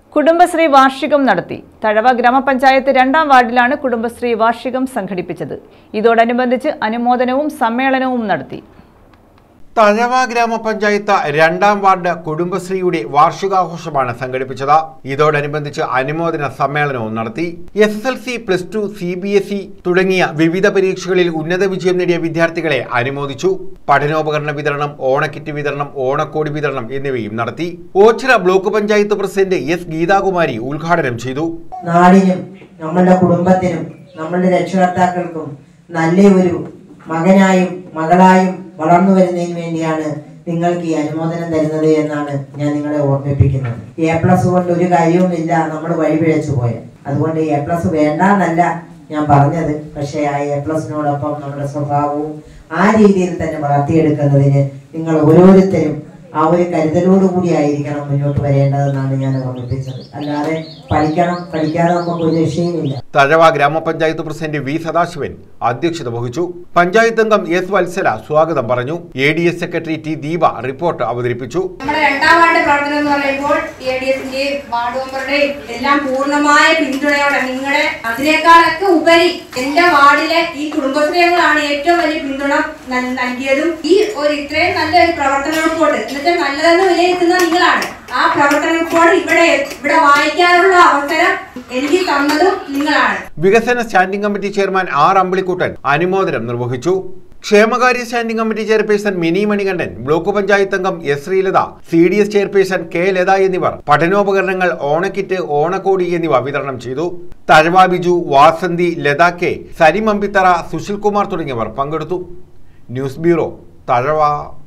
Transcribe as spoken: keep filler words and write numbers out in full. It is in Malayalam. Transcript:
കുടുംബശ്രീ വാർഷികം നടത്തി. തഴവ ഗ്രാമപഞ്ചായത്ത് രണ്ടാം വാർഡിലാണ് കുടുംബശ്രീ വാർഷികം സംഘടിപ്പിച്ചത്. ഇതോടനുബന്ധിച്ച് അനുമോദനവും സമ്മേളനവും നടത്തി. തഴവ ഗ്രാമപഞ്ചായത്ത് രണ്ടാം വാർഡ് കുടുംബശ്രീയുടെ വാർഷികാഘോഷമാണ് സംഘടിപ്പിച്ചത്. ഇതോടനുബന്ധിച്ച് അനുമോദന സമ്മേളനവും നടത്തി. S S L C, plus two, C B S E തുടങ്ങിയ വിവിധ പരീക്ഷകളിൽ ഉന്നത വിജയം നേടിയ വിദ്യാർത്ഥികളെ അനുമോദിച്ചു. പഠനോപകരണ വിതരണം, ഓണക്കിറ്റ് വിതരണം, ഓണക്കോടി വിതരണം എന്നിവയും നടത്തി. Ochira block panchayat president S Geethakumari ഉദ്ഘാടനം ചെയ്തു. നാടിനും നമ്മുടെ കുടുംബത്തിനും നമ്മുടെ രക്ഷകർത്താക്കൾക്കും നല്ല ഒരു മകനായും മകളായും വളർന്നു വരുന്നതിന് വേണ്ടിയാണ് നിങ്ങൾക്ക് ഈ അനുമോദനം തരുന്നത് എന്നാണ് ഞാൻ നിങ്ങളെ ഓർമ്മിപ്പിക്കുന്നത്. എ പ്ലസ് കൊണ്ട് ഒരു കാര്യവുമില്ല നമ്മൾ വഴിപിഴച്ചു പോയത്. അതുകൊണ്ട് എ പ്ലസ് വേണ്ട എന്നല്ല ഞാൻ പറഞ്ഞത്. പക്ഷേ ആ എ പ്ലസിനോടൊപ്പം നമ്മുടെ സ്വഭാവവും ആ രീതിയിൽ തന്നെ വളർത്തിയെടുക്കുന്നതിന് നിങ്ങൾ ഓരോരുത്തരും ആ ഒരു കരുതലോടുകൂടി ആയിരിക്കണം മുന്നോട്ട് വരേണ്ടതെന്നാണ് ഞാൻ ഓർമ്മിപ്പിച്ചത്. അല്ലാതെ പഠിക്കണം പഠിക്കാതെ നമുക്ക് ഒരു രക്ഷയുമില്ല. തഴവ ഗ്രാമപഞ്ചായത്ത് പ്രസിഡന്റ് വി സദാശിവൻ അധ്യക്ഷത വഹിച്ചു. പഞ്ചായത്ത് അംഗം എസ് വത്സല സ്വാഗതം പറഞ്ഞു. A D S secretary T Deepa report അവതരിപ്പിച്ചു. നമ്മുടെ രണ്ടാം വാർഡ് പ്രവർത്തനം എന്ന് പറയുമ്പോൾ എ ഡി എസിന്റെയും വാർഡ് മെമ്പറുടെയും എല്ലാം പൂർണ്ണമായ പിന്തുണയോടെ നിങ്ങളുടെ അതിനേക്കാളൊക്കെ ഉപരി എന്റെ വാർഡിലെ ഈ കുടുംബശ്രീകളാണ് ഏറ്റവും വലിയ പിന്തുണ നൽകിയതും ഈ ഒരു ഇത്രയും നല്ലൊരു പ്രവർത്തന റിപ്പോർട്ട് എന്നിട്ട് നല്ലതെന്ന് വിലയിരുത്തുന്ന നിങ്ങളാണ്. ആ പ്രവർത്തന റിപ്പോർട്ട് ഇവിടെ ഇവിടെ വായിക്കാനുള്ള അവസരം എനിക്ക് തന്നതും നിങ്ങളാണ്. വികസന standing committee chairman R Ambilikuttan അനുമോദനം നിർവഹിച്ചു. ക്ഷേമകാര്യ standing committee chairperson Mini Manikandan, block panchayat അംഗം S Sreelatha, C D S chairperson K Latha എന്നിവർ പഠനോപകരണങ്ങൾ, ഓണക്കിറ്റ്, ഓണക്കോടി എന്നിവ വിതരണം ചെയ്തു. തഴവ ബിജു, വാസന്തി, ലത കെ, സരിം അമ്പിത്തറ, സുശിൽ കുമാർ തുടങ്ങിയവർ പങ്കെടുത്തു. News bureau, Thazhava.